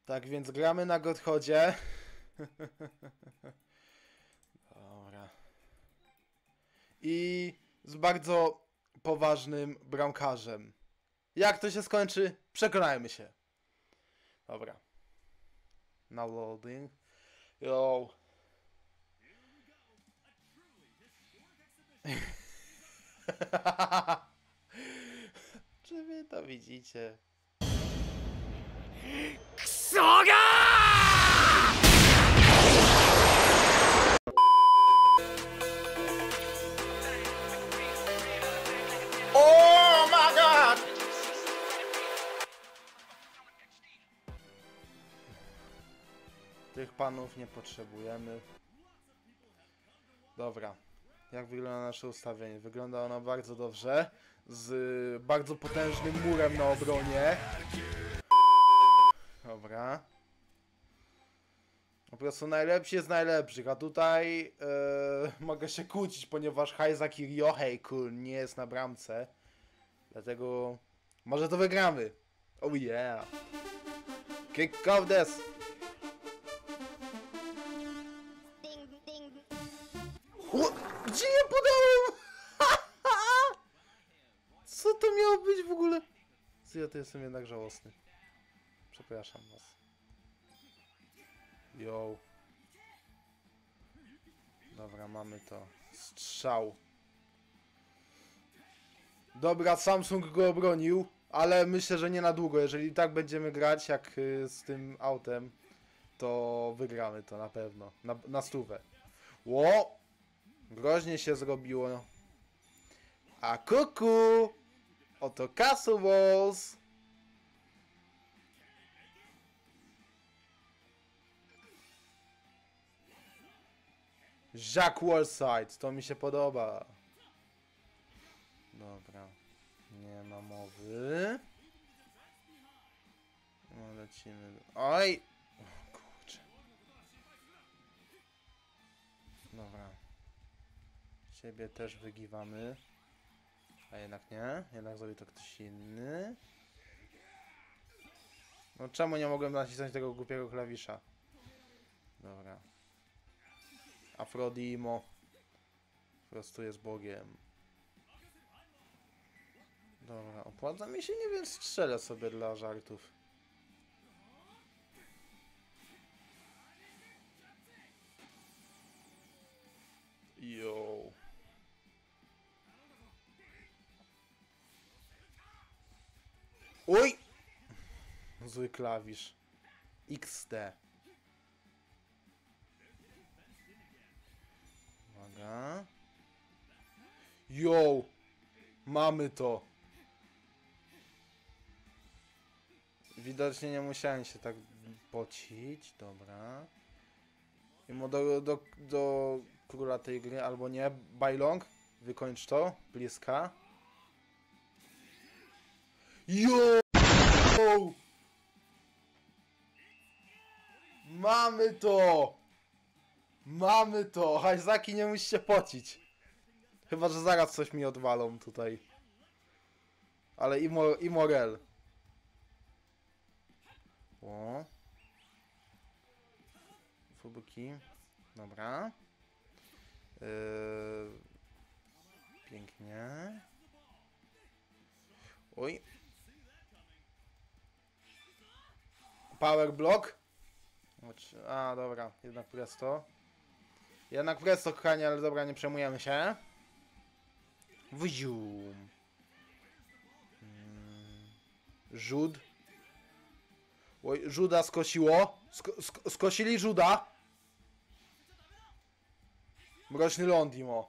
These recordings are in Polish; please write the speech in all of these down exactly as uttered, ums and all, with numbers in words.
Tak więc gramy na Godchodzie. Dobra. I z bardzo poważnym bramkarzem. Jak to się skończy? Przekonajmy się. Dobra. Now loading. Yo. Czy wy to widzicie? Ksoga! Oh my god! Tych panów nie potrzebujemy. Dobra. Jak wygląda nasze ustawienie? Wygląda ono bardzo dobrze. Z bardzo potężnym murem na obronie. Dobra. Po prostu najlepszy jest najlepszych, a tutaj yy, mogę się kłócić, ponieważ Heizaki Ryohei-kun nie jest na bramce. Dlatego może to wygramy. Oh yeah. Kick off this. Gdzie ja podałem? Co to miało być w ogóle? Co ja to jestem jednak żałosny. Przepraszam was. Yo. Dobra, mamy to. Strzał. Dobra, Samsung go obronił, ale myślę, że nie na długo. Jeżeli tak będziemy grać jak z tym autem, to wygramy to na pewno. Na, na stówę. Ło! Groźnie się zrobiło. A kuku! Oto Castle Walls! Jack Wallside, to mi się podoba. Dobra, nie ma mowy. No lecimy. Oj! O, kurczę. Dobra. Ciebie też wygiwamy. A jednak nie, jednak zrobi to ktoś inny. No czemu nie mogłem nacisnąć tego głupiego klawisza? Dobra. Afrodimo. Po prostu jest Bogiem. Dobra, opłaca mi się, nie wiem, strzelę sobie dla żartów. Yo. Oj! Zły klawisz. X D. Uwaga. Yo! Mamy to. Widocznie nie musiałem się tak pocić. Dobra. Mimo do, do, do króla tej gry, albo nie. Bailong. Wykończ to. Bliska. Yo! Mamy to! Mamy to! Heizaki nie musi się pocić. Chyba, że zaraz coś mi odwalą tutaj. Ale i, mo i Morel. O. Fubuki. Dobra. Yy... Pięknie. Oj. Power block. A, dobra. Jednak presto. Jednak presto, kochani, ale dobra, nie przejmujemy się. Wzium. Hmm. Żud. Oj, Żuda skosiło. Sko sk skosili Żuda. Mroczny Londimo.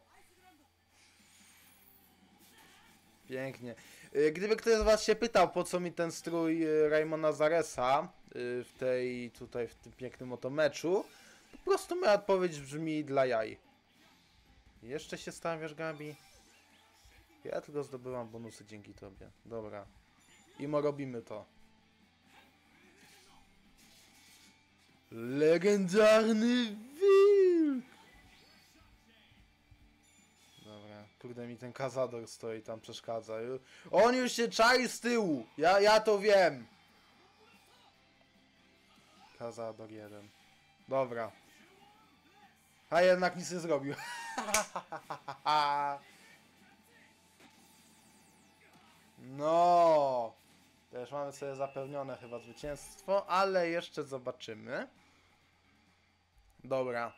Pięknie. Gdyby ktoś z was się pytał, po co mi ten strój Raimona Zaresa w tej, tutaj w tym pięknym oto meczu, po prostu moja odpowiedź brzmi dla jaj. Jeszcze się stawiasz, Gabi? Ja tylko zdobyłam bonusy dzięki tobie. Dobra. Imo robimy to. Legendarny wilk! Dobra. Kurde, mi ten Cazador stoi tam, przeszkadza. On już się czai z tyłu. Ja, ja to wiem. Cazador jeden. Dobra. A jednak nic nie zrobił. No. Też mamy sobie zapewnione chyba zwycięstwo, ale jeszcze zobaczymy. Dobra.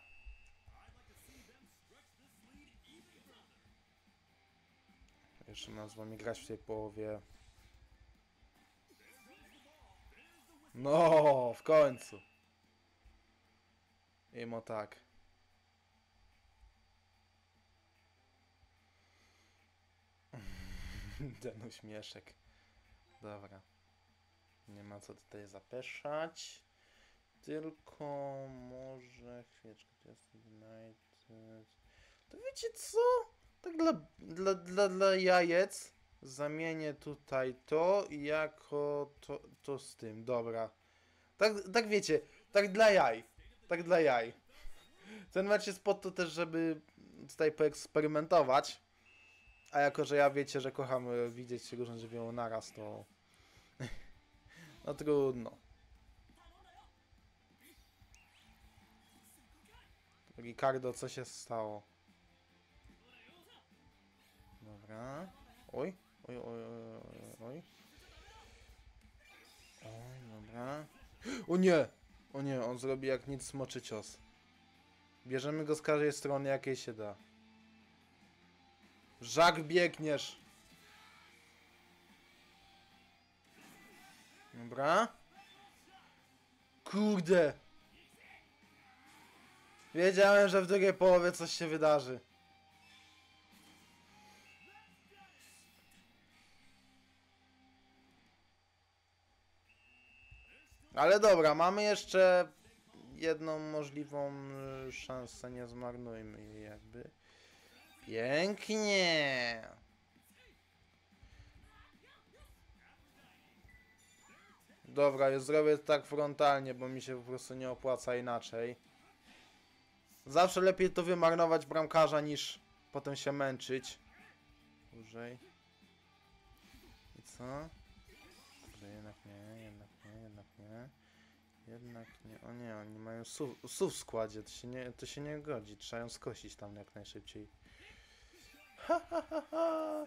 Jeszcze mam z wami grać w tej połowie. No, w końcu. Imo tak. Ten uśmieszek. Dobra. Nie ma co tutaj zapeszać. Tylko może... Chwileczkę, to jest United... To wiecie co? Tak dla, dla, dla, dla jajec zamienię tutaj to jako to, to z tym. Dobra. Tak, tak wiecie, tak dla jaj. Tak dla jaj. Ten mecz jest po to też, żeby tutaj poeksperymentować. A jako, że ja wiecie, że kocham widzieć się różne żywioły naraz, to... no trudno. Ricardo, co się stało? Dobra. Oj, oj, oj, oj, oj. Oj, dobra. O nie! O nie, on zrobi jak nic smoczy cios. Bierzemy go z każdej strony, jakiej się da. Żak, biegniesz! Dobra. Kurde! Wiedziałem, że w drugiej połowie coś się wydarzy. Ale dobra, mamy jeszcze jedną możliwą szansę, nie zmarnujmy jej jakby. Pięknie! Dobra, już zrobię tak frontalnie, bo mi się po prostu nie opłaca inaczej. Zawsze lepiej to wymarnować bramkarza, niż potem się męczyć. Dłużej. I co? Jednak nie, jednak nie, jednak nie. Jednak nie. O nie, oni mają sów, sów w składzie. To się, nie, to się nie godzi. Trzeba ją skosić tam jak najszybciej. Ha, ha, ha, ha.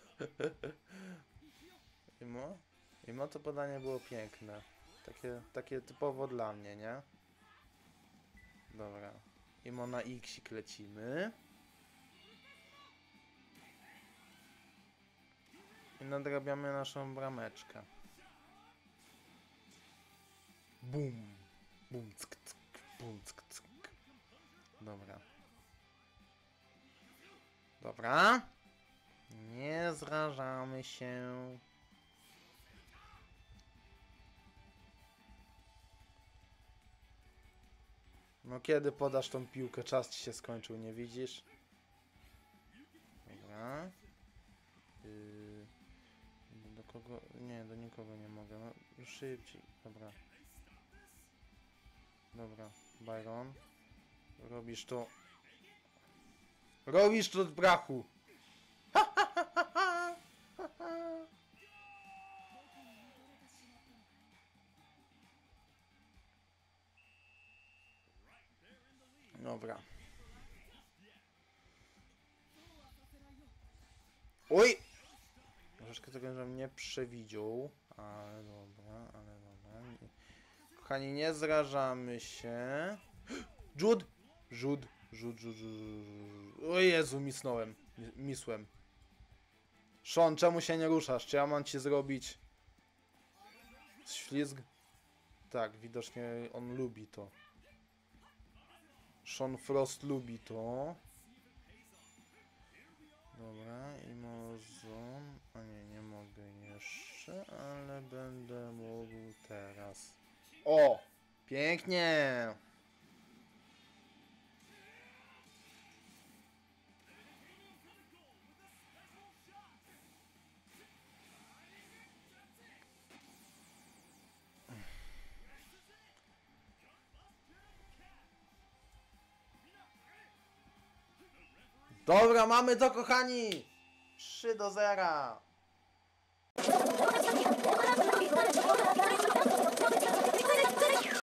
Imo? Imo to podanie było piękne. Takie, takie typowo dla mnie, nie? Dobra. Imo na X lecimy. I nadrabiamy naszą brameczkę. Bum. Bum, ck, ck, bum, ck, ck. Dobra. Dobra. Nie zrażamy się. No kiedy podasz tą piłkę? Czas ci się skończył, nie widzisz? Dobra. Yy, do kogo? Nie, do nikogo nie mogę. No, już szybciej. Dobra. Dobra. Byron. Robisz to. Robisz to od brachu. Dobra. Oj! Troszeczkę tego, żebym nie przewidział. Ale dobra, ale dobra. Kochani, nie zrażamy się. Jude! Jude, Jude, Jude, Jude. O Jezu, misnąłem. Misłem. Sean, czemu się nie ruszasz? Czy ja mam ci zrobić ślizg? Tak, widocznie on lubi to. Sean Frost lubi to. Dobra, i może... A nie, nie mogę jeszcze, ale będę mógł teraz. O! Pięknie! Dobra, mamy to, kochani! trzy do zera!